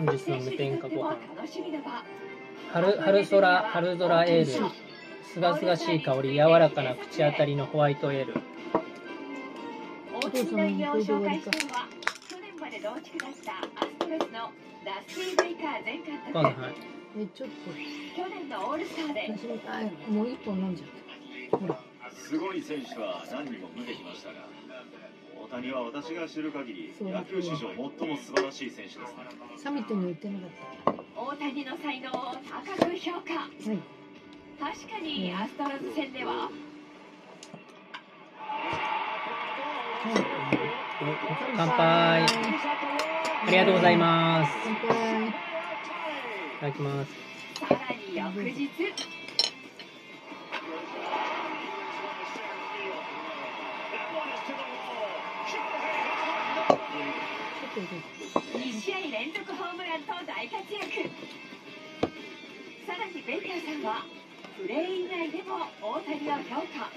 本日の無添加ご飯。春空エール。すがすがしい香り、柔らかな口当たりのホワイトエール。 お父さんのこれで終わりか。去年まで同地区だったアストロズのダスティー・ベイカー前監督。 はい。 ちょっと去年のオールスターでもう一本飲んじゃった。ほら。 すごい選手は何人も見てきましたが、大谷は私が知る限り野球史上最も素晴らしい選手ですね。 サミットに言ってなかった。大谷の才能を高く評価。はい。確かにアストロズ戦では。 乾杯。ありがとうございます。 乾杯。いただきます。 さらに翌日。2試合連続ホームランと大活躍。さらにベイカーさんはプレー以外でも大谷を評価。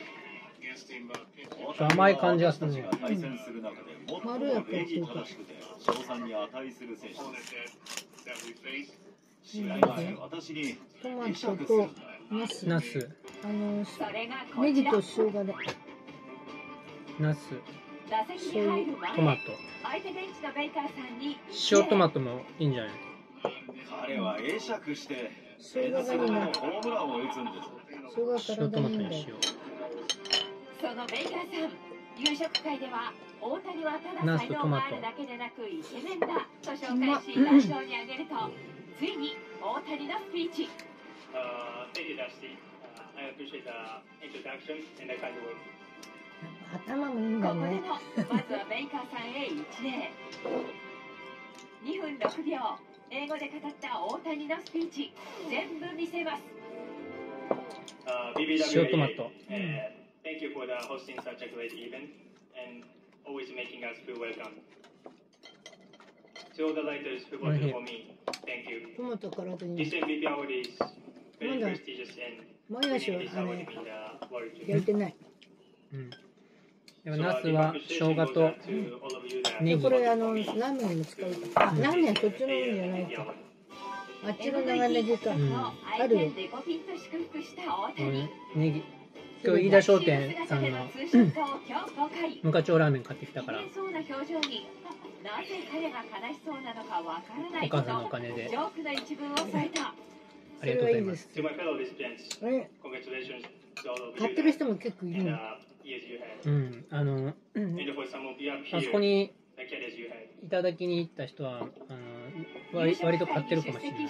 甘い感じがするね。 まろやかっていうか。 賞賛に値する選手です。試合前、私にトマトとナス。ネギと生姜で。 ナス。 醤油、 トマト。塩トマトもいいんじゃない？ 彼は会釈して生姜がいいな。 ホームランを打つんです。 生姜体にいいんだよ。そのベイカーさん、夕食会では大谷はただ才能があるだけでなくイケメンだと紹介し代表に挙げると、ついに大谷のスピーチ。頭もいいんだね。ここでもまずはベイカーさんへ一礼。2分6秒、英語で語った大谷のスピーチ、全部見せます。 塩トマト。 Thank you for the hosting such a great event and always making us feel welcome. To all the writers who voted for me, thank you. トマト体に。 This MVP award is very prestigious and もやしは this award in the world. 焼いてない。 うん。でもナスは生姜とネギ。 これラーメンにも使うか。ラーメンはそっちのもんじゃないか。あっちの長ネギか。あるよ。 ネギ。今日飯田商店さんの無課長ラーメン買ってきたから。お母さんのお金で。ありがとうございます。 買ってる人も結構いるの。 うん、あそこにいただきに行った人は割と買ってるかもしれない。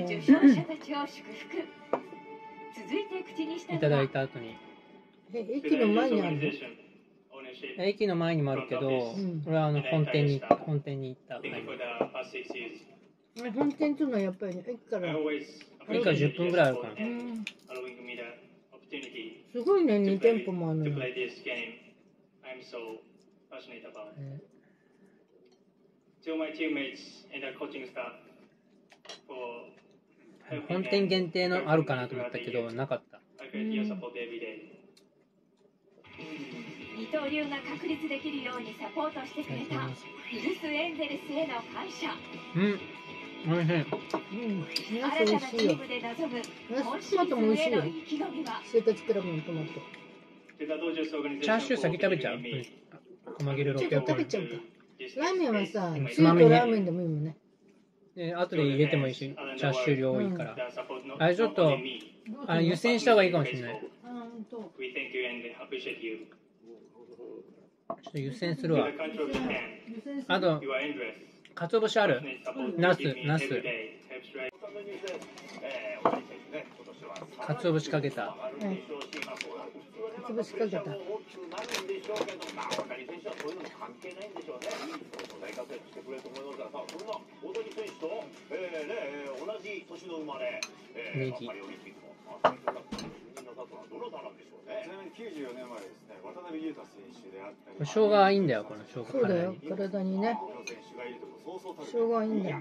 いただいた後に。 駅の前にあるの？ 駅の前にもあるけど、俺は本店に行った買い物。 本店っていうのはやっぱり駅から 10分ぐらいあるかな。 すごいね、2店舗もあるのに。 本店限定のあるかなと思ったけど、なかった。 二刀流が確立できるようにサポートしてくれた古巣エンゼルスへの感謝。 おいしい。 ナス美味しいよ。トマトも美味しいよ。生活クラブのトマト。 チャーシュー先食べちゃう？細切れ600円。 食べちゃうか。ラーメンはさ、つゆとラーメンでもいいもんね。 後で入れてもいいし、チャーシュー量多いから。あれちょっと湯煎した方がいいかもしれない。ちょっと湯煎するわ。あと、鰹節ある？ナス。鰹節かけた。 鰹節かけた。 ネギ。生姜いいんだよ、この生姜。 そうだよ、体にね。生姜いいんだよ。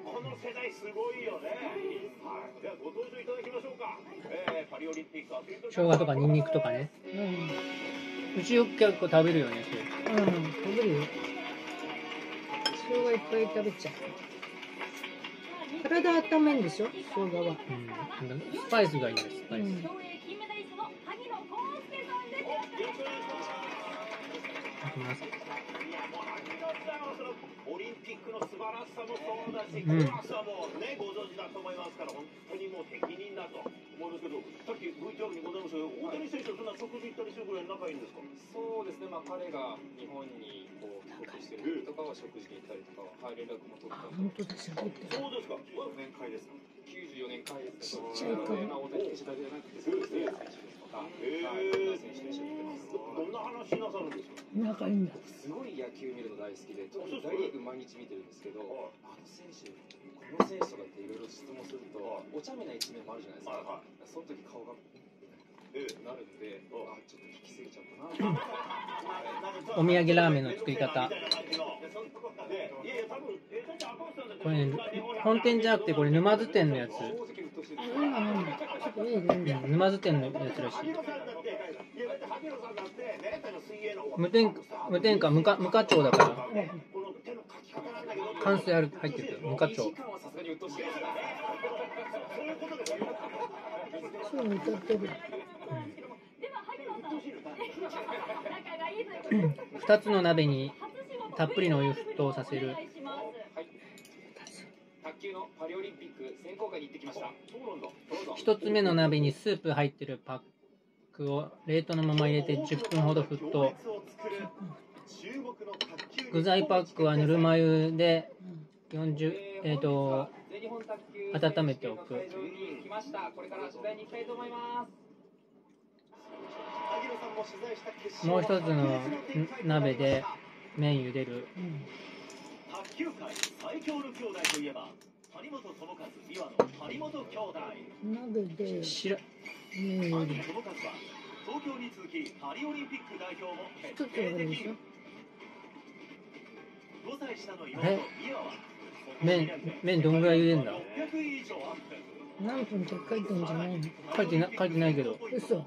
生姜とかニンニクとかね。うちよく結構食べるよね、それ。 食べるよ。生姜いっぱい食べちゃう。 体温めんでしょ、生姜は。 スパイスがいいんです、スパイス。 オリンピックの素晴らしさもそうだし、怖さもね、ご存知だと思いますから、本当にもう適任だと思うんですけど、さっき VTR にございましたけど、大谷選手とそんな食事行ったりするぐらい仲いいんですか？ そうですね、まあ彼が日本にこう帰国してる時とかは食事に行ったりとかは、連絡も取ったり。 本当だ、喋ってる。 そうですか。年会ですか ？94年会ですけど、 ちっちゃい子まあ大谷選手だけじゃなくて、そうですね、選手ですとか、選手と一緒に行ってます。 どんな話なさるんですか？ 仲いいんだ。 すごい野球見るの大好きで、特に大リーグ毎日見てるんですけど、あの選手、この選手とかっていろいろ質問すると、お茶目な一面もあるじゃないですか。その時顔がなるんで、あ、ちょっと聞きすぎちゃったな。 お土産ラーメンの作り方。これね、本店じゃなくてこれ沼津店のやつ。沼津店のやつらしい。無添加無課長だから関数入ってるけど無課長。 そう歌ってる。 2つの鍋にたっぷりのお湯沸騰させる。 卓球のパリオリンピック選考会に行ってきました。 1つ目の鍋にスープ入ってるパックを冷凍のまま入れて10分ほど沸騰。具材パックはぬるま湯で温めておく。もう一つの鍋で麺茹でる。 卓球界最強の兄弟といえば谷本智和、岩の谷本兄弟。 鍋で知ら谷智和は東京に続きパリオリンピック代表も決定できる。5歳下の妹岩は麺どんぐらい茹でんだ？ 何分って書いてんじゃないの？ 書いてないけど。 嘘。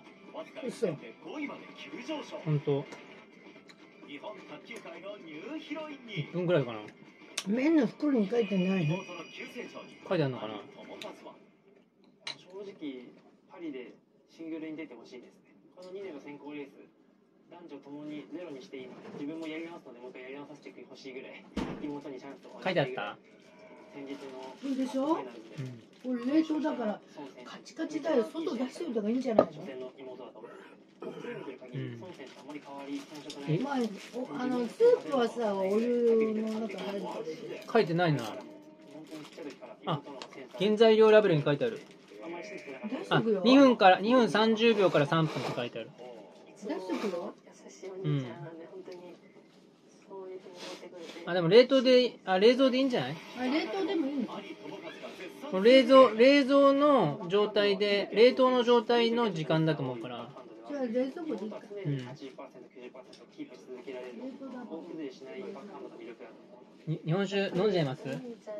本当。1分ぐらいかな。 麺の袋に書いてないの？ 書いてあるのかな。 正直パリでシングルに出てほしいですね。この2年の選考レース、男女ともにゼロにしていいので、自分もやり直すので、もう一回やり直させてほしいぐらい、妹にチャンスを書いてあった。 先日のそうでしょ？これ冷凍だからカチカチだよ。外出しておいた方がいいんじゃないの？ 初戦の妹だと思う。孫選手とあまり変わり遜色ない。スープはさ、お湯の中入るからで。 書いてないな。あ、原材料ラベルに書いてある。あ、2分30秒から3分って書いてある。 出してくよ。 あ、でも冷蔵でいいんじゃない？ 冷凍でもいいの？ 冷蔵の状態で、冷凍の状態の時間だと思うから。 じゃあ冷蔵庫でいいか。 日本酒飲んじゃいます？日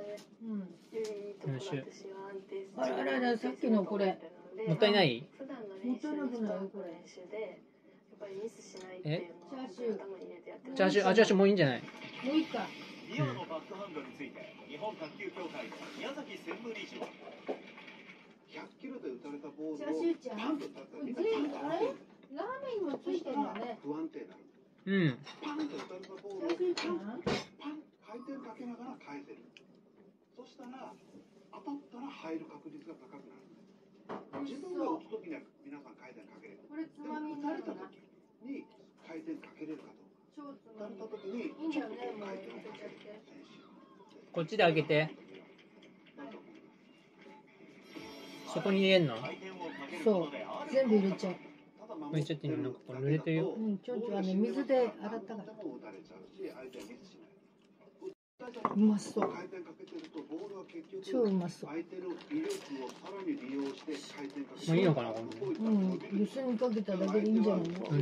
本酒。 あら、さっきのこれ。 もったいない？ もったいなくないよ、これ。 チャーシューもういいんじゃない？ もういいか。 リオのバックハンドについて日本卓球協会の宮崎専務理事は100キロで打たれたボールをパンと打ったらみんなあれ？ラーメンにもついてるんだね。 不安定なの。パンと打たれたボールをパン回転かけながら返せる。そしたら当たったら入る確率が高くなる。自分が打つときには皆さん回転かけれる。 これつまみに打たれなるかな。 たときに回転かけれるかどうか。打たれたときにいいんだよね、もう開けちゃって。 こっちで開けて。そこに入れんの？ そう、全部入れちゃう。 入れちゃっていいの？なんかこれ濡れてるよ。 ちょんちょんはね、水で洗ったから。うまそう。超うまそう。 もういいのかな、これ。 湯煎にかけただけでいいんじゃないの？ 打ち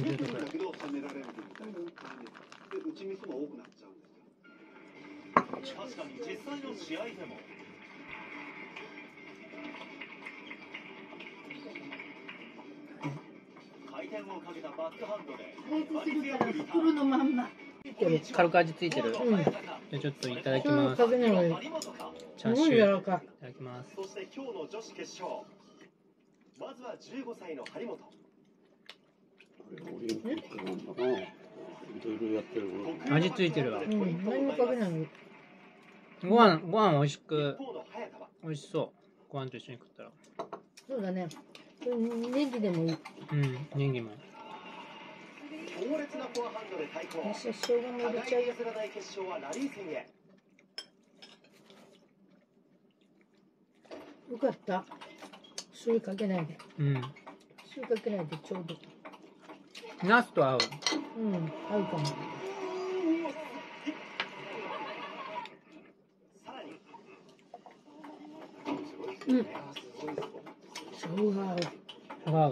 ミスも多くなっちゃうんですよ。確かに実際の試合でも回転をかけたバックハンドで加熱するから袋のまんま。 軽く味ついてる。じゃあちょっといただきます。 チャーシューいただきます。 そして今日の女子決勝、まずは15歳の張本。 オリンピックなんだな。いろいろやってる。 味ついてるわ。 何もかけないの。 ご飯美味しく、美味しそう。ご飯と一緒に食ったら。 そうだね。ネギでもいい。 ネギも。 強烈なフォアハンドで対抗。 生姜も入れちゃうよ。 譲らない決勝はラリー戦へ。 よかった。醤油かけないで。醤油かけないでちょうど。 ナスと合う。 合うかも。 さらに。 生姜合う。 合う。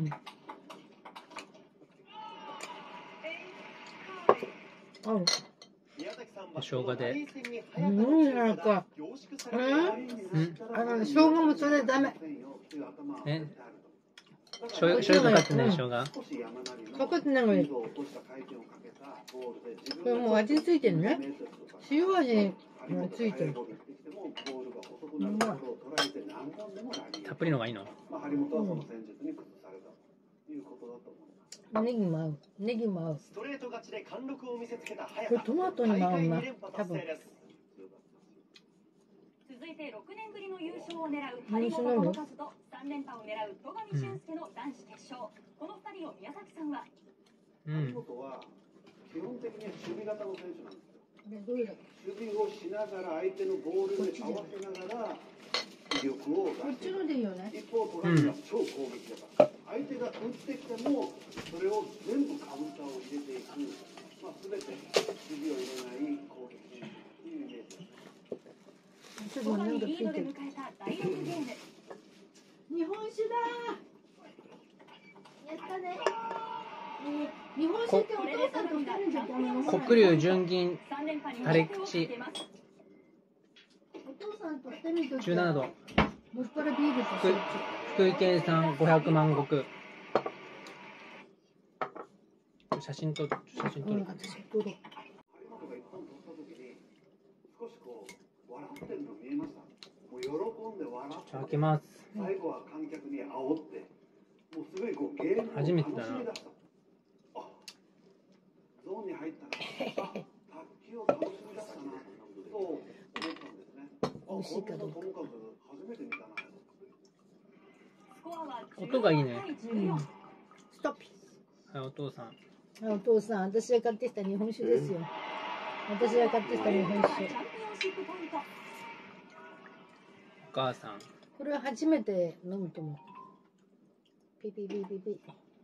合う。 生姜で。 なんか。生姜もそれダメ。 醤油かかってない生姜。 かかってないのに。これもう味ついてるね。塩味がついてる。 たっぷりのがいいの？ ネギも合う。ネギも合う。 ストレート勝ちで貫禄を見せつけた早田。 これトマトにも合うな。多分。 続いて6年ぶりの優勝を狙う張本智和と3連覇を狙う戸上隼輔の男子決勝。この2人を宮崎さんは。 張本は基本的には守備型の選手なんですよ。守備をしながら相手のボールに合わせながら威力を出していく。一方戸上は超攻撃だから。相手が打ってきてもそれを全部カウンターを入れていく、全て守備を入れない攻撃というイメージです。 戸上リードで迎えた第6ゲーム。 日本酒だやったね。日本酒ってお父さんと2人で黒龍純銀タレ吉17度。福井県産500万石。写真撮る。 張本が一本取った時に少しこう笑ってるの見えました。もう喜んで笑って。 開けます。 最後は観客に煽って、もうすごいこうゲームを楽しみ出した。ゾーンに入ったら、卓球を楽しみ出したなと思ったんですね。 美味しいかどうか。 初めて見たな。 音がいいね。 ストップ。 はい、お父さん。 お父さん、私が買ってきた日本酒ですよ。私が買ってきた日本酒。 お母さん。 これは初めて飲むと思う。ピピピピピ。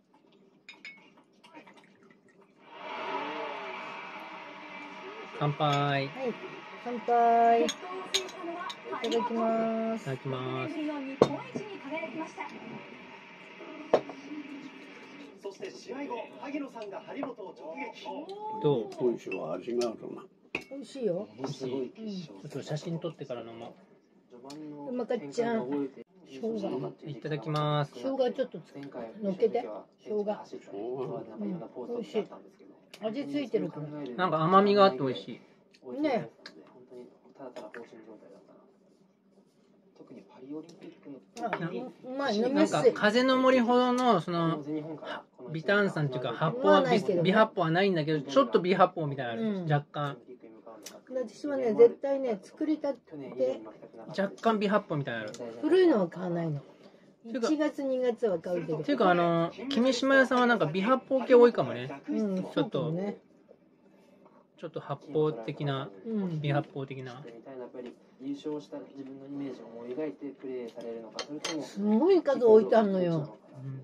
乾杯。はい、 乾杯。いただきます。 いただきます。 そして試合後、萩野さんが張本を直撃。 どう？ 美味しいわ、味があるな。 美味しいよ。 美味しい。ちょっと写真撮ってから飲もう。うまかっちゃん。生姜。 いただきます。 生姜ちょっとのっけて。生姜。美味しい。味ついてるから。 なんか甘みがあって美味しい。 ね。 特にパリオリンピックのうまい、飲みなんかやすい。 風の森ほどのその微炭酸っていうか発泡は微発泡はないんだけど、ちょっと微発泡みたいなの若干。 私はね、絶対ね、作りたて若干微発泡みたいなの。 古いのは買わないの。1月2月は買うけど。 っていうか君島屋さんはなんか微発泡系多いかもね。ちょっとね。 ちょっと発泡的な、微発泡的な。 優勝した自分のイメージを思い描いてプレーされるのか、それともすごい数置いてあるのよ。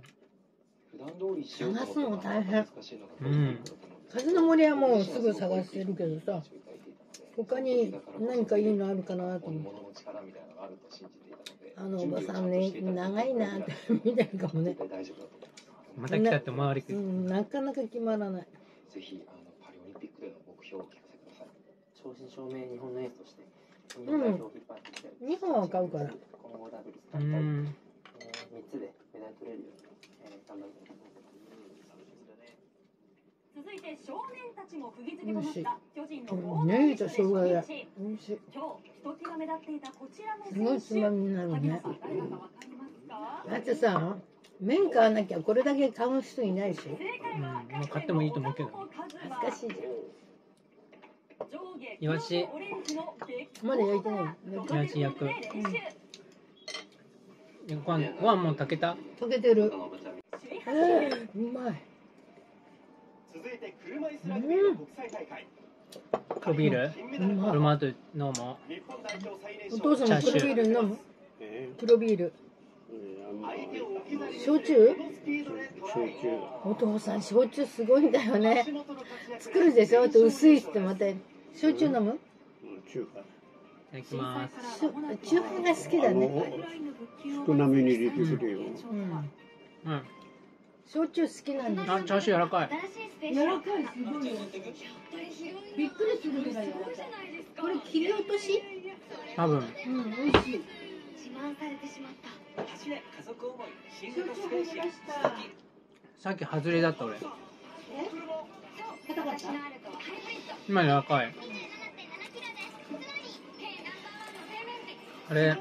探探すのが大変。風の森はもうすぐ探してるけどさ、他に何かいいのあるかなと思って。あのおばさんね、長いなって見てるかもね。 また来たって思われてる。 なかなか決まらない。 ぜひパリオリンピックでの目標を聞かせてください。 正真正銘日本のエースとして日本は買うから。 今後ダブルス大会3つでメダル取れるように頑張りたいと思います。 続続いて少年たちも釘付けとなった巨人のねえと生姜が美味しい。 今日ひときわ目立っていたこちらのすごいつまみになるね。 萩野さん誰だかわかりますか？ だってさ、麺買わなきゃこれだけ買う人いないし。 まあ買ってもいいと思うけど。 恥ずかしいじイワシ。 ゃん。まだ焼いてない。 イワシ焼く。ご飯も炊けた？ 溶けてる。うまい。 続いて車椅子ラグビーの国際大会。 黒ビール？俺もあと飲もう。 お父さんも黒ビール飲む？黒ビール。焼酎？お父さん焼酎すごいんだよね。作るでしょ？あと薄いってまた焼酎飲む？ いただきます。 中華が好きだね。 少なめに入れてくれよ。 うん。 焼酎好きなんです。 あ、チャーシュー柔らかい。 柔らかい、すごいよ。びっくりするぐらい柔らかい。これ切り落とし？ 多分。 うん、美味しい。 自慢されてしまった。 走れ家族思い新焼酎型スペーシアさっき外れだった俺。 硬かった？ 今柔らかい。あれ、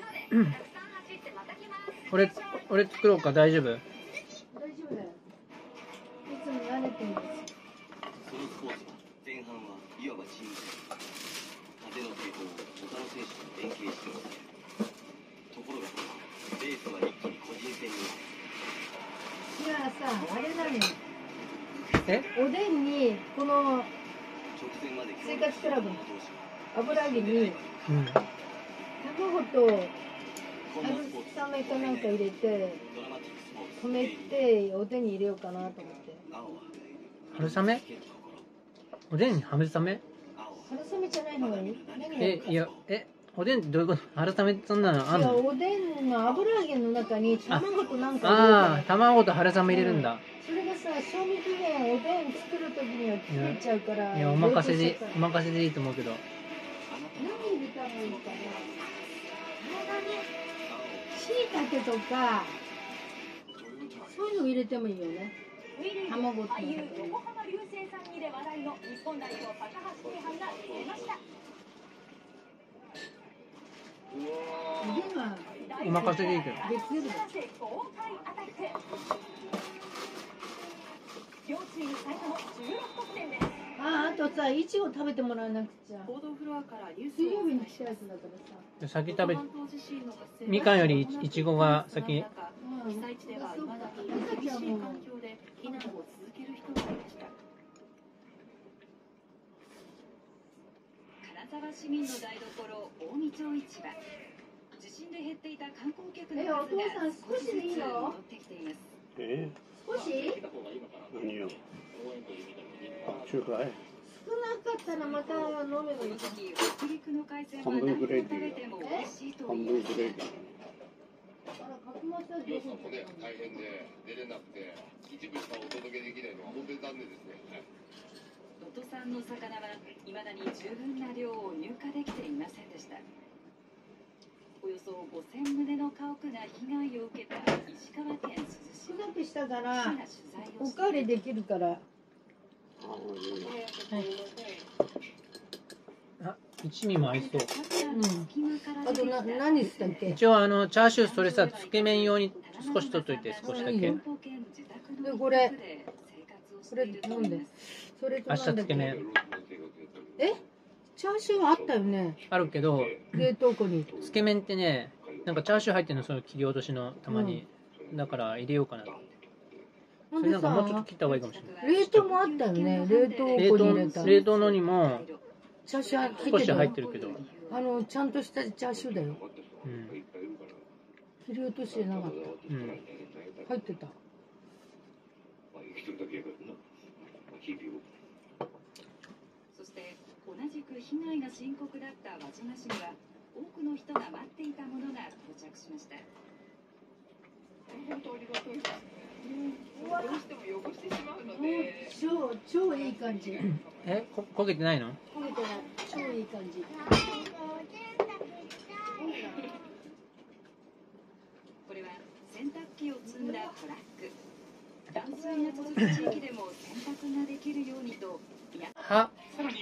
俺作ろうか、大丈夫？ 大丈夫だよ。いつも慣れてるんです。 そのスポーツは前半はいわばチーム戦。風の抵抗を他の選手と連携して抑える。ところがレースは一気に個人戦になる。 じゃあさ、あれなのよ。 え？ おでんにこの直前まで生活クラブの油揚げにうん。 卵と春雨かなんか入れて止めておでんに入れようかなと思って。 春雨？おでんに春雨？ 春雨じゃないのがいい？ おでんってどういうこと？春雨ってそんなのあんの？ いや、おでんの油揚げの中に卵となんか入れようかああ、 な。 卵と春雨入れるんだ。 それがさ、賞味期限おでん作るときには切れちゃうから。 いや、お任せでいいと思うけど。 何入れたらいいかな。しいたけとかそういうの入れてもいいよね。卵って俳優横浜流星さんにで話題の日本代表高橋慶帆が出ました。 お任せでいいけど。 両チーム最多の16得点です。 あとさ、いちご食べてもらわなくちゃ。 報道フロアからニュース水曜日に来たやつだからさ。 先食べ、みかんよりいちごが先。 被災地では未だに厳しい環境で避難を続ける人がいました。金沢市民の台所近江町市場。地震で減っていた観光客の数が少しずつ戻ってきています。 少し？ 何よ。中華？ 少なかったらまた飲めばいい。 北陸の海鮮は半分ぐらいでいいよ。 食べても美味しいと半言います。 分ぐらいでいい。 皆さんもね、大変で出れなくて、一部しかお届けできないのは本当に残念ですね。 能登産の魚は未だに十分な量を入荷できていませんでした。およそ5000棟の家屋が被害を受けた石川県珠洲市。 少なくしたからおかわりできるから。 あ、一味も合いそう。 あと何したっけ？ 一応チャーシューそれさ、つけ麺用に少し取っといて、少しだけ。 でこれ飲んで。それと明日つけ麺。 チャーシューあったよね。 あるけど、 冷凍庫に。 つけ麺ってね、なんかチャーシュー入ってるの、その切り落としのたまに。だから入れようかな。それなんかもうちょっと切った方がいいかもしれない。 冷凍もあったよね。冷凍庫に入れた。 冷凍のにもチャーシュー少し入ってるけど。 ちゃんとしたチャーシューだよ。 うん。 切り落としじゃなかった。 うん。 入ってた。 そして同じく被害が深刻だった輪島市には多くの人が待っていたものが到着しました。 本当ありがたいですね。どうしても汚してしまうので。 超いい感じ。 焦げてないの？ 焦げてない。超いい感じ。 これは洗濯機を積んだトラック。 断水が続く地域でも洗濯ができるようにと。 は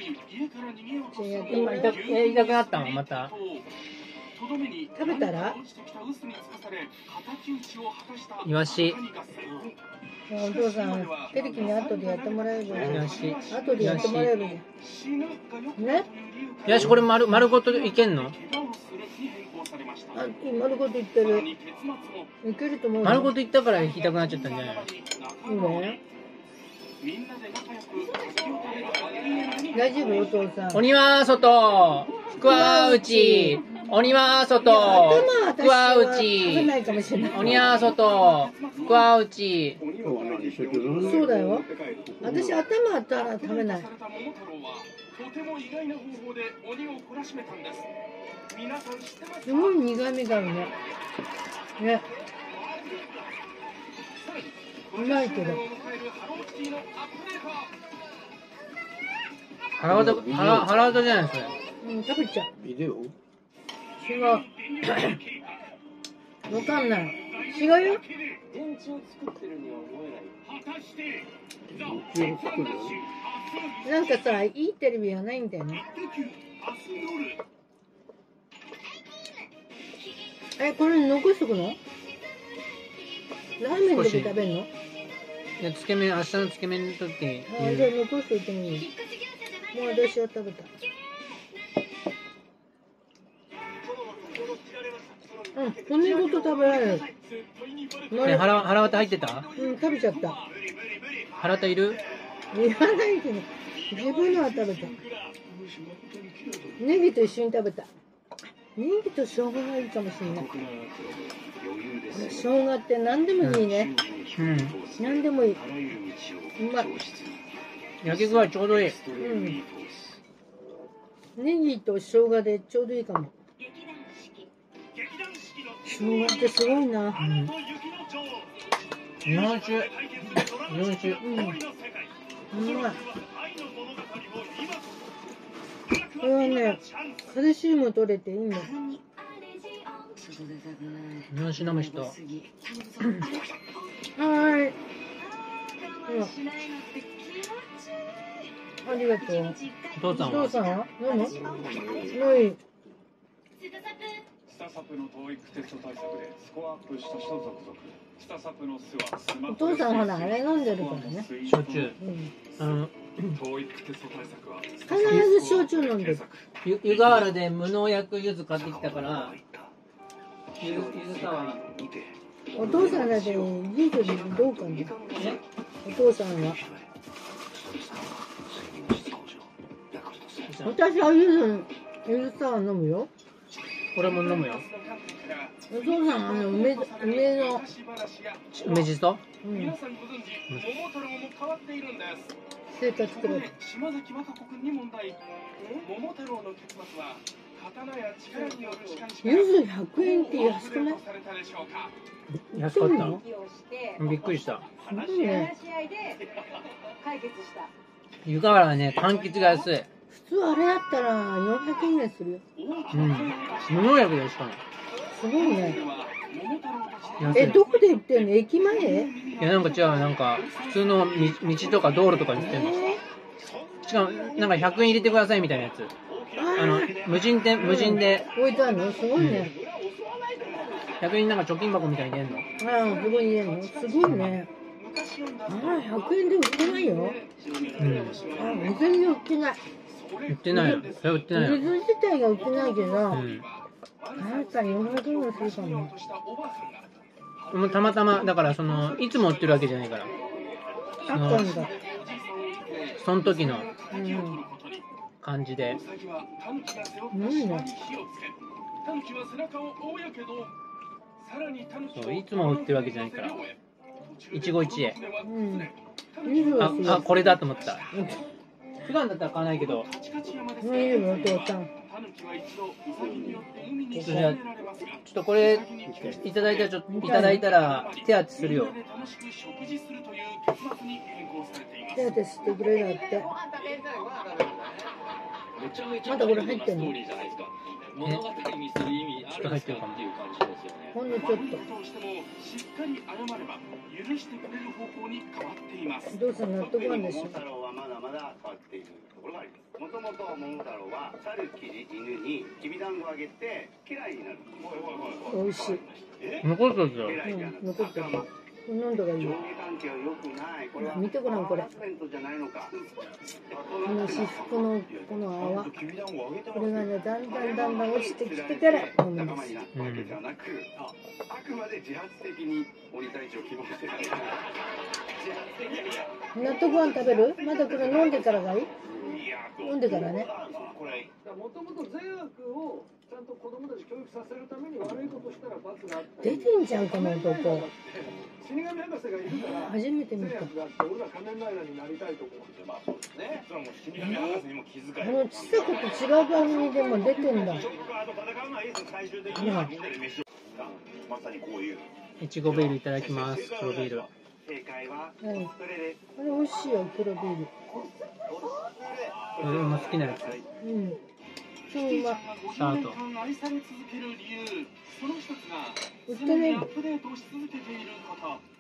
今痛くなったのまた。 食べたらイワシ。 お父さん、テレキに後でやってもらえるじゃん。 イワシ。 後でやってもらえるじゃん。ね？ イワシこれ丸ごといけんの？ 丸ごといってる。いけると思う。 丸ごといったから痛くなっちゃったんじゃないの？ ね。大丈夫お父さん。 鬼は外、福は内。鬼は外、福は内。鬼は外、福は内。 そうだよ。私頭あったら食べない。 とても意外な方法で鬼を懲らしめたんです。皆さん知ってますか？ すごい苦味があるね。ね。うまいけど。 腹渡じゃないそれ。 うん、食べちゃう。 ビデオ？ 違う。わかんない。違うよ。 電池を作ってるには思えない。 なんかさ、いいテレビはないんだよね。これ残しとくの？ラーメンだけ食べるの？ いや、つけ麺、明日のつけ麺の時に。 じゃあ残しといてもいい。もう私は食べた。うん、骨ごと食べられる。 腹渡入ってた？ うん、食べちゃった。 腹渡いる？ いらないけど、自分のは食べた。ネギと一緒に食べた。ネギと生姜がいいかもしれない。生姜って何でもいいね。 うん。 何でもいい。うまい。 焼き具合ちょうどいい。 うん。ネギと生姜でちょうどいいかも。生姜ってすごいな。 日本酒。日本酒。 うまい。これはね、カルシウム取れていいんだ。 日本酒飲む人。 はーい。ありがとう。 お父さんは？ お父さんは？飲む？はい。 スタサプの TOEIC テスト対策でスコアアップした人続々。スタサプの巣はスマホ。 お父さんほらあれ飲んでるからね。 焼酎。 TOEIC テスト対策は必ず焼酎飲んでる。 湯河原で無農薬柚子買ってきたから。柚子サワー。 お父さんだって柚子どうかな。お父さんは。私は柚子サワー飲むよ。 俺も飲むよ。 お父さん梅の梅じそ？ うん。 皆さんご存知、桃太郎も変わっているんです。 生活くれ。 島崎和歌子君に問題。桃太郎の結末は刀や力による仕返しから柚子100円って安くない？ 安かった。びっくりした。 すごいね。 湯河原はね、柑橘が安い。 普通あれだったら400円ぐらいするよ。 うん。無農薬でしかも。 すごいね。どこで売ってんの？駅前？ いや、なんか違う、なんか普通の道とか道路とかに売ってんの。しかも、なんか100円入れてくださいみたいなやつ。無人で。 置いてあるの？すごいね。 100円なんか貯金箱みたいに入れんの。 ああ、そこに入れんの？すごいね。100円で売ってないよ。うん。全然売ってない。 売ってないよ。それ売ってないよ。 水自体が売ってないけど、あなた400円ぐらいするかも。 もうたまたま、だからいつも売ってるわけじゃないから。 あったんだ。 その時の感じで。 何ね。 そう、いつも売ってるわけじゃないから。一期一会。これだと思った。普段だったら買わないけど。 何いるのお父さん。 ちょっとこれいただいたら手当てするよ。 手当てしてくれだって。まだこれ入ってんの？ ちょっと入ってるかも。 ほんのちょっと。 としてもしっかり謝れば許してくれる方向に変わっています。 どうせ納得なんでしょ。 桃太郎はまだまだ変わっているところがあります。もともと桃太郎は猿、キリ、犬にきびだんごをあげて家来になる。 美味しい。 残ってるよ。 残ってる。飲んだがいいよ。見てごらんこれ。この至福のこの泡。これがね、だんだん落ちてきてから飲むんです。 あくまで自発的に鬼退治を希望してない。 納豆ご飯食べる？まだこれ飲んでからがいい？飲んでからね。 もともと善悪をちゃんと子供たち教育させるために悪いことしたら罰があって。 出てんじゃんこの男。 死神博士がいるから初めて見た。 善悪があって俺ら仮面ライダーになりたいと思う。まあそうですね。それはもう死神博士にも気遣い。 このちさ子と違う番組でも出てんだ。 まさにこういう。 いちごビールいただきます。黒ビール。 正解はこれ美味しいよ黒ビール。 俺も好きなやつ。 うん。超うまい。 スタート。 愛され続ける理由、その一つが売ってない。 アップデートし続けていること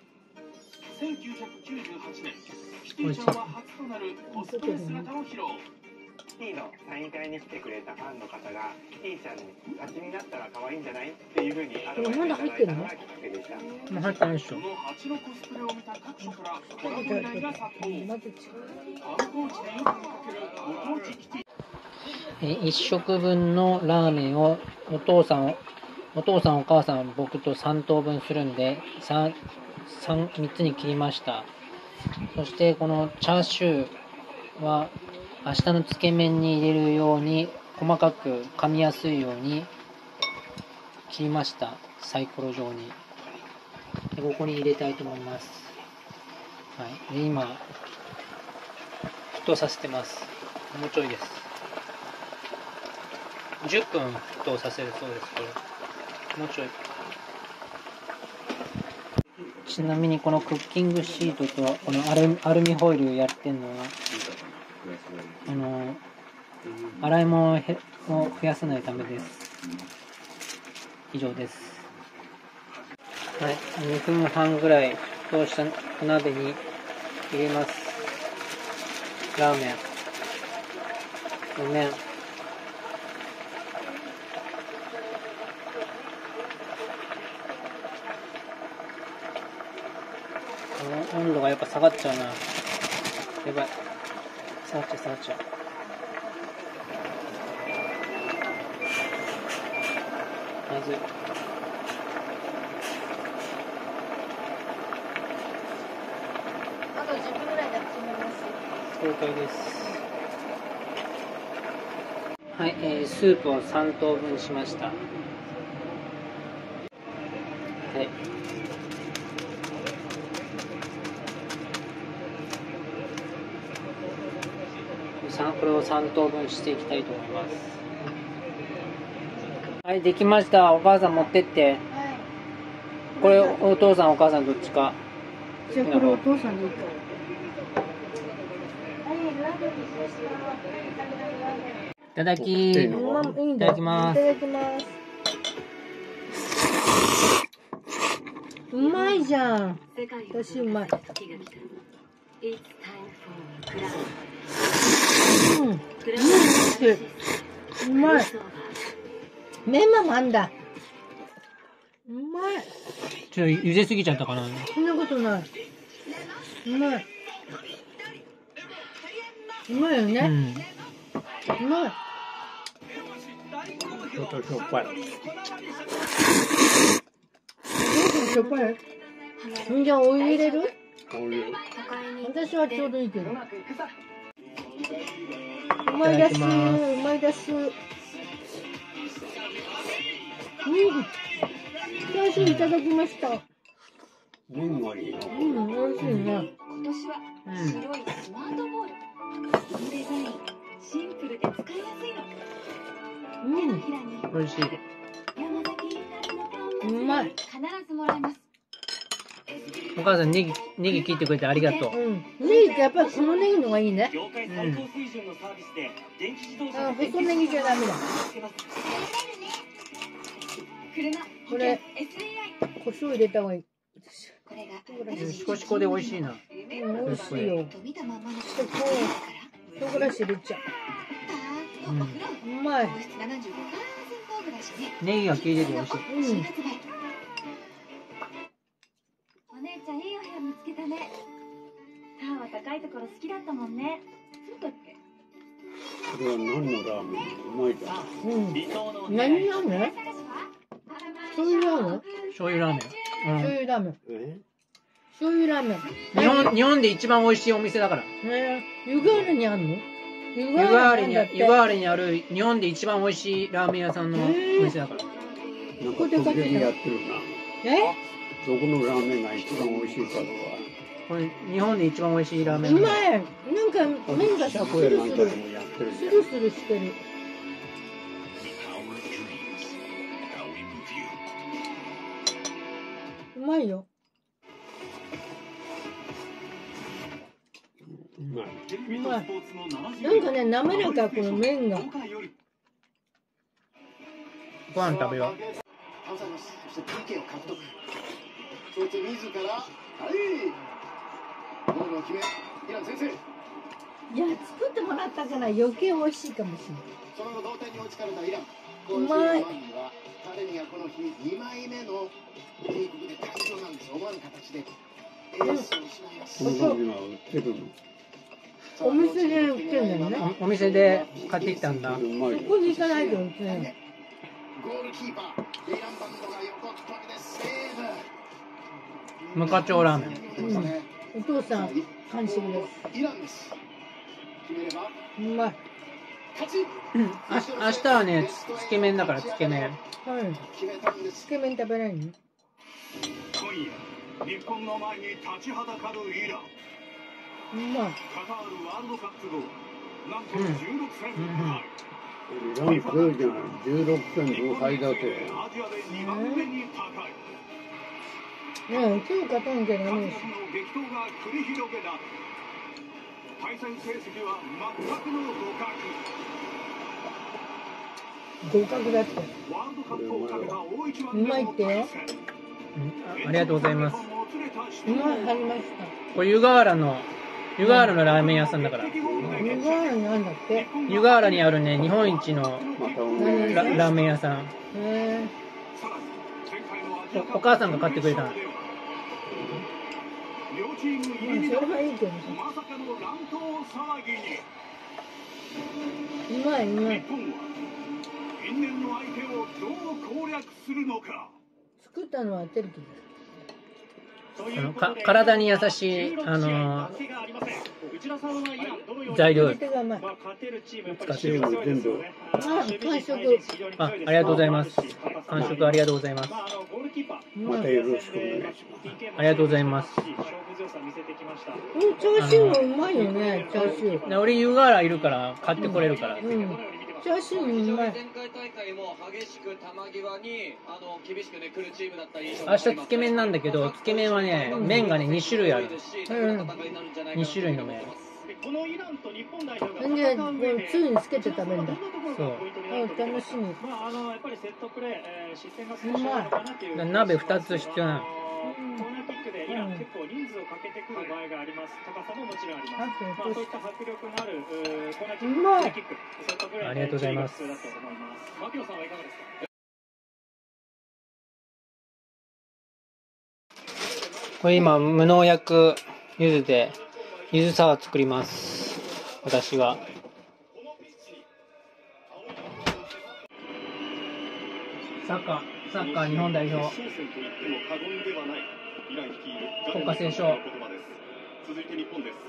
。1998年、キティちゃんは初となるコスプレ姿を披露。 キティのサイン会に来てくれたファンの方がキティちゃんに蜂になったら可愛いんじゃないっていう風にアドバイスいただいたのがきっかけでした。 もう入ってないでしょ。 その蜂のコスプレを見た各所からコラボ依頼が殺到。観光地でよく見かけるご当地キティ。 1食分のラーメンをお父さんお母さん僕と3等分するんで3つに切りました。そしてこのチャーシューは明日のつけ麺に入れるように細かく噛みやすいように切りました。サイコロ状に。でここに入れたいと思います。はい、で今沸騰させてます。もうちょいです。10分沸騰させるそうです。これもうちょい。ちなみにこのクッキングシートとこのアルミホイルやってんのは洗い物を増やさないためです。以上です。はい、2分半ぐらい沸騰したお鍋に入れます。ラーメン、お麺、温度がやっぱ下がっちゃうな。やばい。下がっちゃう。まずい。 あと10分ぐらいで始めます。 了解です。はい、スープを3等分しました。はい。これを3等分していきたいと思います。はい、できました。お母さん持ってって。はい、これお父さんお母さんどっちか。 じゃあこれお父さんでいいか。 いただきます。 うまいじゃん。私うまい。うまい。メンマもあんだ。うまい。 ちょっと茹ですぎちゃったかな。 そんなことない。うまい。うまいよね。うまい。 ちょっとしょっぱい。 しょっぱい。じゃあお湯入れる？ お湯。 私はちょうどいいけど。うまいだし、うまいだし。チャーシューいただきました。 麺がいいな。 美味しいね。 今年は白いスマートボール。このデザイン、シンプルで使いやすいの。 美味しい。 うまい。 必ずもらえます。 お母さんネギ切ってくれてありがとう。 ネギってやっぱりこのネギのがいいね。 業界最高水準のサービスで電気自動車細ネギじゃダメだ。 車これ胡椒入れた方がいい。 シコシコで美味しいな。 美味しいよ。唐辛子入れちゃう。うまい。 ネギが効いてて美味しい。 お姉ちゃんいいお部屋見つけたね。母は高いところ好きだったもんね。そうだっけ？ これは何のラーメン？うまいじゃん。 何ラーメン？醤油ラーメン？ 醤油ラーメン。 醤油ラーメン。醤油ラーメン。 日本で一番美味しいお店だから。 湯河原にあるの？ 湯河原にある日本で一番美味しいラーメン屋さんのお店だから。 なんか時々やってるな。どこのラーメンが一番美味しいかとか。 これ日本で一番美味しいラーメン。 うまい。なんか麺がスルスルしてる。うまいよ。うまい。なんかね、滑らか、この麺が。 ご飯食べよう。 そして PK を獲得。そして自ら、ゴールを決め、イラン先生。 いや、作ってもらったから余計美味しいかもしれない。 その後同点に追いつかれたイラン。 うまい。 彼にはこの日2枚目の帝国で大量なんです。思わぬ形でエースを失います。 この時は売ってるの。 お店で売ってるんだよね。 お店で買ってきたんだ。 そこに行かないと売ってない。 ゴールキーパー、レイランバンドが横っ飛びでセーブ。 無課長ラーメン。 お父さん、完食です。 イランです。決めればうまい。 明日はね、つけ麺だからつけ麺。 はい。つけ麺食べないの？ 今夜、日本の前に立ちはだかるイラン。カタールワールドカップ後、なんと16戦無敗。 イラン強いじゃない。16戦無敗だって。 アジアで2番目に高い。 今日勝たなきゃダメです。 激闘が繰り広げられ、対戦成績は全くの互角。 合格だって。 ワールドカップをかけた大一番うまいってよ。 ありがとうございます。 うまい、ありました。 これ湯河原のラーメン屋さんだから。 湯河原にあるんだって。 湯河原にあるね、日本一のラーメン屋さん。お母さんが買ってくれたの。 それはいいけどさ。うまい、うまい。 因縁の相手をどう攻略するのか。 作ったのはテルキ体に優しい材料使ってる。ありがとうございます。完食ありがとうございます。 またよろしくお願いします。 ありがとうございます。 チャーシューもうまいよね。チャーシュー。 俺湯河原いるから買ってこれるから。 チャーシューもうまい。 前回大会も激しく球際に厳しくね来るチームだった印象明日つけ麺なんだけど、つけ麺はね、麺がね2種類ある。2種類の麺。 このイランと日本代表がつゆにつけて食べるんだ。 そう。 楽しみ。 やっぱりセットプレー、失点が少しあるかなという。 鍋2つ必要なの。 コーナーキックでイラン結構人数をかけてくる場合があります。高さももちろんあります。そういった迫力のあるコーナーキック、セットプレーありがとうございます。 だと思います。牧野さんはいかがですか？ これ今無農薬柚子で柚子サワー作ります。私はサッカー日本代表国歌斉唱。 続いて日本です。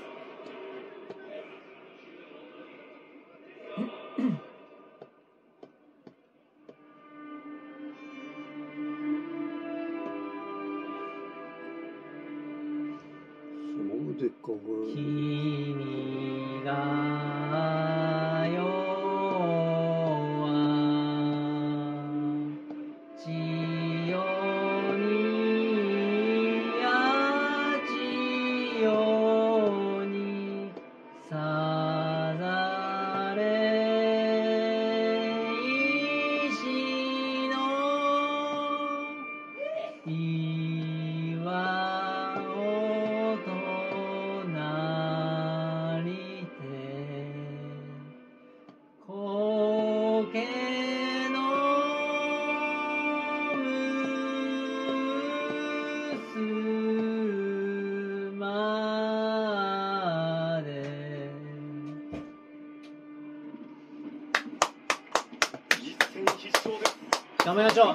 君が代は千代にや千代にさざれ石の岩を隣で苔のむすまで頑張りましょう。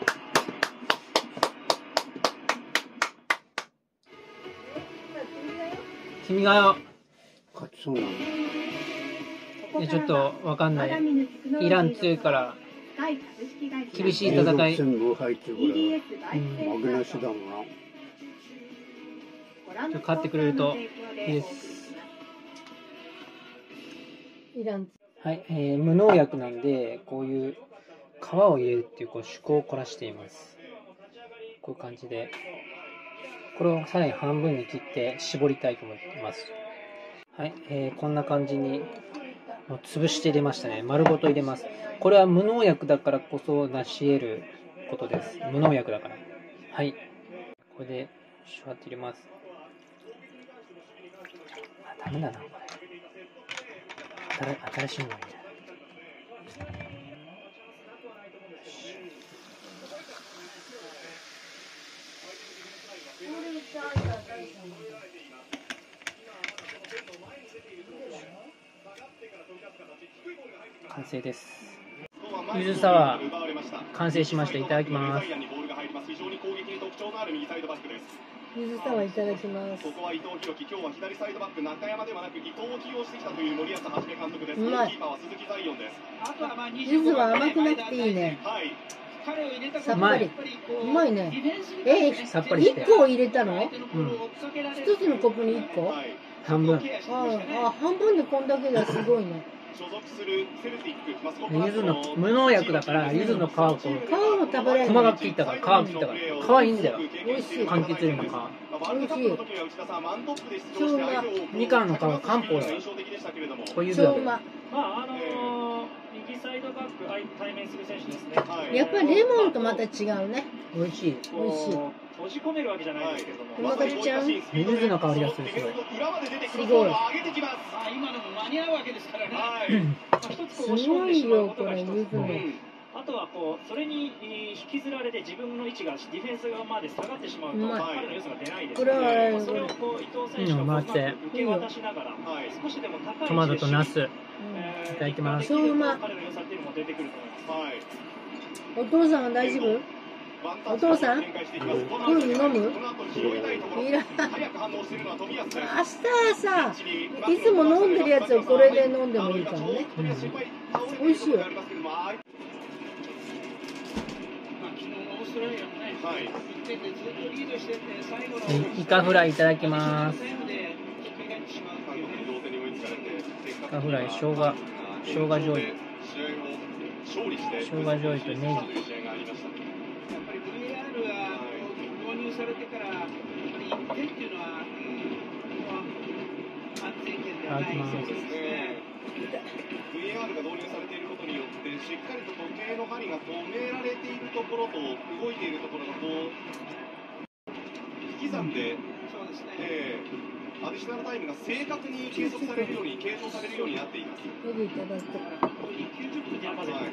君がよ。 勝ちそうなの。 ちょっとわかんない。イラン強いから厳しい戦い。 全部入ってるから負けなしだもんな。 勝ってくれるといいです。 イラン。 はい、無農薬なんでこういう皮を入れるっていう趣向を凝らしています。こういう感じでこれをさらに半分に切って絞りたいと思います。はい、こんな感じに潰して入れましたね。丸ごと入れます。これは無農薬だからこそ成し得ることです。無農薬だから。はい。これでシュワッと入れます。あ、ダメだな、これ。新しいのがいいな。完成です。ゆずサワー完成しました。いただきます。 ゆずサワーいただきます。 ここは伊藤洋樹、今日は左サイドバック中山ではなく伊藤を起用してきたという森保一監督です。 うまい。 キーパーは鈴木ザイオンです。 ゆずは甘くなくていいね。さっぱり。うまいね。 さっぱりして。 1個入れたの？ うん。 1つのコップに1個？ 半分。 あ、半分でこんだけがすごいね。 ゆずの無農薬だからゆずの皮を皮も食べられる。 細かく切ったから皮いいんだよ。 美味しい。 柑橘類の皮。 美味しい。超うま。 みかんの皮漢方だ。こういう超うま。 右サイドバック対面する選手ですね。 やっぱりレモンとまた違うね。 美味しい。 美味しい。 閉じ込めるわけじゃないですけども。 うまかっちゃう。 ゆずの香りがする。すごい。 すごい。 今のも間に合うわけですからね。 すごいよこれゆずの。 あとはそれに引きずられて自分の位置がディフェンス側まで下がってしまうと彼の良さが出ないですので、それを伊藤選手が受け渡しながら少しでも高い位置でトマトとナスいただきます。 超うま。 彼の良さっていうのも出てくると思います。 お父さんは大丈夫？お父さん？プール飲む？いらん。明日はさ、いつも飲んでるやつをこれで飲んでもいいからね。美味しいよ。 イカフライいただきます。イカフライ、生姜醤油。生姜醤油とネギ。 やっぱり VAR が導入されてから、やっぱり1点っていうのは、安全圏ではないそうですね。 VAR が導入されていることによって、しっかりと時計の針が止められているところと動いているところが引き算で、アディショナルタイムが正確に計測されるように、計算されるようになっています。 ネギいただく。 90分でまで。 やめて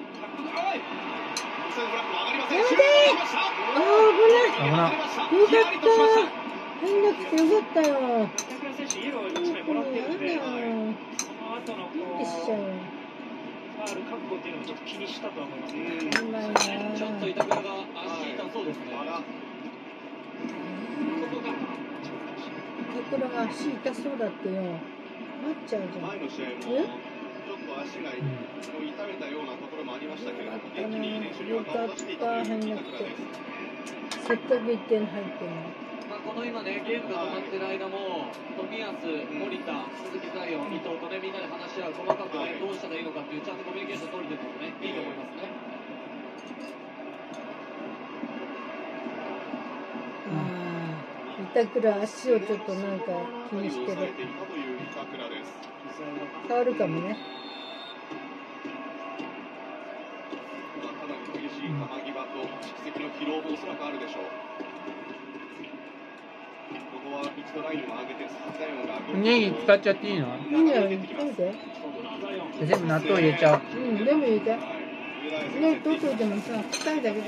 危ない。 よかった。入んなくてよかったよ。 板倉選手イエロー1枚もらってるんで、その後のファール覚悟っていうのもちょっと気にしたと思いますね。 ちょっと板倉が足痛そうですね。 板倉が足痛そうだってよ。なっちゃうじゃん。 前の試合もちょっと足が痛めたようなところもありましたけれども、元気に練習には顔を出していたという板倉です。 せっかく1点入ってるの。 この今ね、ゲームが止まってる間も、冨安、森田、鈴木彩艶、伊藤とね、みんなで話し合う、細かくね、どうしたらいいのかっていう、ちゃんとコミュニケーション取れてるのもね、いいと思いますね。 板倉、足をちょっとなんか気にしてる。変わるかもね。 かなり厳しい球際と蓄積の疲労もおそらくあるでしょう。 一度ラインを上げて、サザイオンがネギ使っちゃっていいの？ いいんじゃない？食べて。 全部納豆入れちゃう。 うん、全部入れて。ね、どうするでもさ、使いだけで。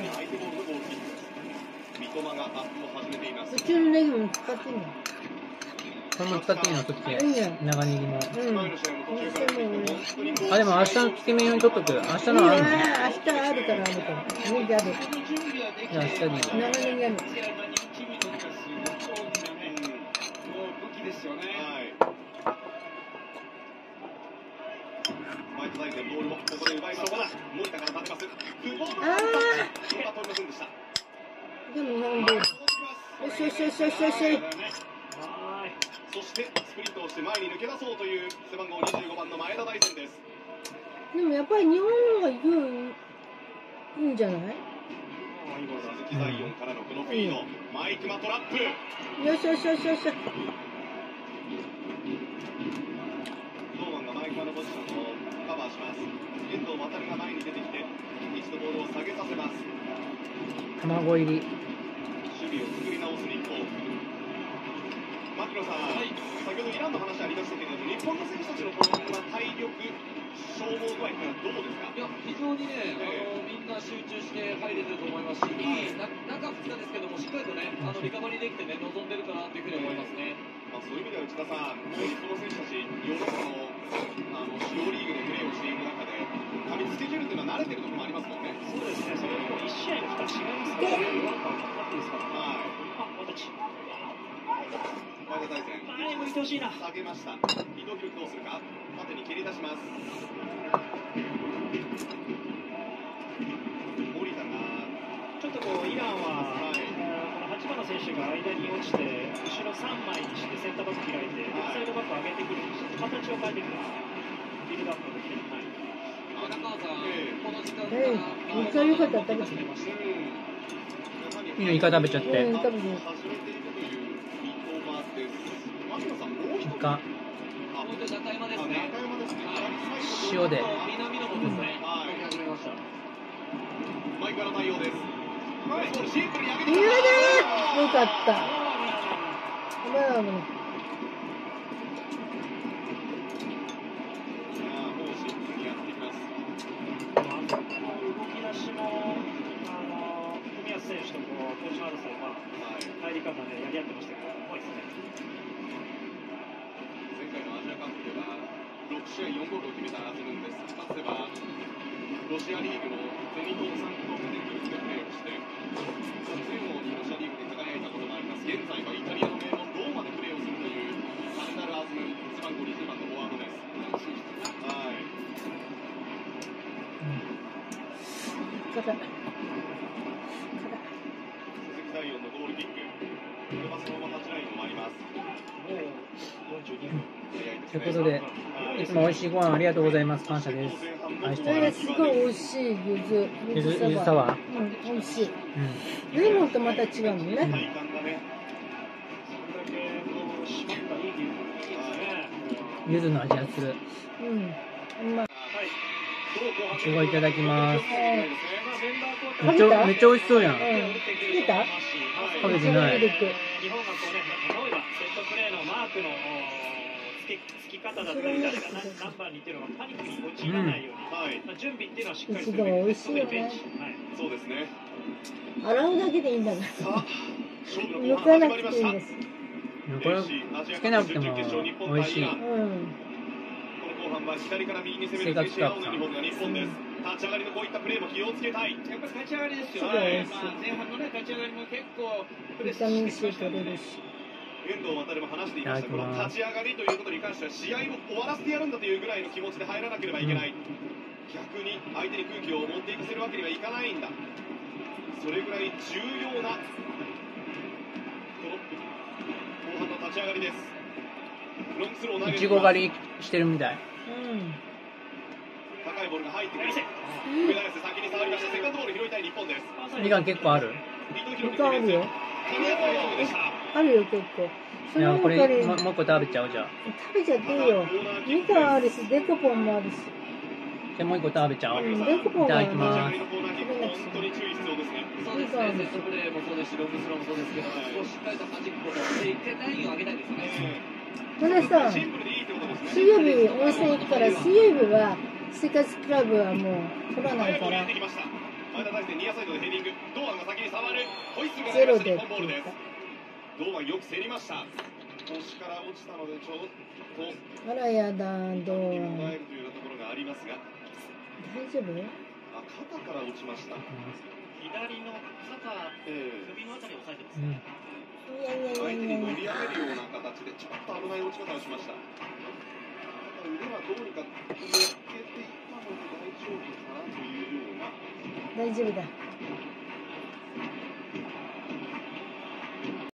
普通のネギも使っていいの？ これも使っていいの？そっち。 いいね。 長ネギも。 うん。 あ、でも明日のつけ麺用に取っとく。明日のあるの？ 明日あるからあるから。ネギある。 じゃあ明日でいい。 長ネギある。でもなんで。よしよしよしよしよし。 そしてスプリントをして前に抜け出そうという背番号25番の前田大然です。 でもやっぱり日本の方がいいんじゃない？ 鈴木ザイオンからのこのフィード、マイクマトラップ。 よしよしよしよし。 堂安がマイクマのポジションをカバーします。遠藤航が前に出てきて一度ボールを下げさせます。 卵入り。 守備を作り直す日本。牧野さん、先ほどイランの話ありましたけれども、日本の選手たちのこの体力消耗具合というのはどうですか？ いや、非常にね、みんな集中して入れてると思いますし、いい中2日ですけども、しっかりとね、リカバリーできてね、臨んでるかなというふうに思いますね。 そういう意味では内田さん、日本の選手たち、ヨーロッパの主要リーグでプレーをしている中で、過密スケジュールというのは慣れてるところもありますもんね。 そうですね、それも1試合の負荷違いますからね、ヨーロッパの勝ってですから。はい。 前田大然、 前向いてほしいな。 下げました。伊藤記録どうするか。縦に蹴り出します。森田がちょっとこうイランは、この8番の選手が間に落ちて、後ろ3枚にしてセンターバック開いて、サイドバック上げてくる、形を変えてくる。ビルドアップの時に。 中川さん、この時間めっちゃ良かった食べてました。 いいのイカ食べちゃって。 うん、食べて。 イカ。塩で。 南の方ですね。 マイクの対応です。シンプルに上げてきた。よかった。危ない危ない。 もうシンプルにやってきます。 動き出しも冨安選手とポジション争い、入り方でやり合ってましたけど、うまいですね。 前回のアジアカップでは6試合4ゴールを決めたアズムンです。かつてはロシアリーグのゼニコンサンクトペテルブルクでプレーをして、昨年王にロシアリーグで輝いたこともあります。現在はイタリアの名門ローマでプレーをするというサルダル・アズムン、背番号20番のフォワードです。はい。 硬い。 鈴木大音のゴールキック。これはそのままタッチラインを回ります。42分。 ということで、いつも美味しいご飯ありがとうございます。感謝です。愛してます。 すごい美味しいゆずサワー。うん、美味しい。レモンとまた違うもんね。 ゆずの味がする。 うん。うまい。 いちごいただきます。めっちゃ美味しそうやん。 食べた？ 食べてない。 日本がこうね、例えばセットプレーのマークのつき方だったり、誰が何番にっていうのがパニックに陥らないように、準備っていうのはしっかりする。 美味しいよね。 そうですね。 洗うだけでいいんだから。抜かなくていいんです。 これつけなくても美味しい。 この後半は左から右に攻める選手が多い日本です。立ち上がりのこういったプレーも気をつけたい。 やっぱり立ち上がりですよね。前半のね立ち上がりも結構プレスしてきましたね。 遠藤航も話していました。この立ち上がりということに関しては試合を終わらせてやるんだというぐらいの気持ちで入らなければいけない。逆に相手に空気を持っていかせるわけにはいかないんだ。それぐらい重要なこの後半の立ち上がりです。ロングスロー投げる。 いちご狩りしてるみたい。 高いボールが入ってくる。上田先に触りました。セカンドボール拾いたい日本です。 みかん結構ある？ みかんあるよ。あるよ結構。 いやこれもう一個食べちゃうじゃあ。 食べちゃっていいよ。みかんあるしデコポンもあるし。 じゃあもう一個食べちゃおう。 デコポンいただきます。 当に注意必要ですね。 そうですね、セットプレーもそうですし、ロングスローもそうですけど、こうしっかりと弾くことで、点ラインを上げたいですね。 これさ、水曜日温泉行くから、水曜日は生活クラブはもう取らないから、ゼロで。 堂安よく競りました。腰から落ちたのでちょっとあらやだ、堂安。 もらえるというところがありますが。 大丈夫？ 肩から落ちました。 左の肩、首のあたりを押さえてますね。 相手に乗り上げるような形でちょっと危ない落ち方をしました。腕はどうにか抜けていったので大丈夫かなというような。 大丈夫だ。